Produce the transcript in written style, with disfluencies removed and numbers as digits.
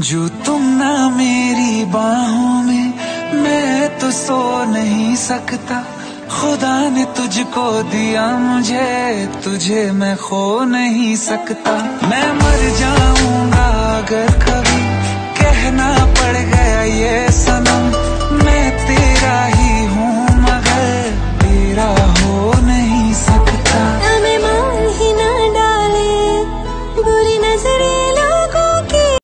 जो तुम ना मेरी बाहों में, मैं तो सो नहीं सकता। खुदा ने तुझको दिया मुझे, तुझे मैं खो नहीं सकता। मैं मर जाऊंगा अगर कभी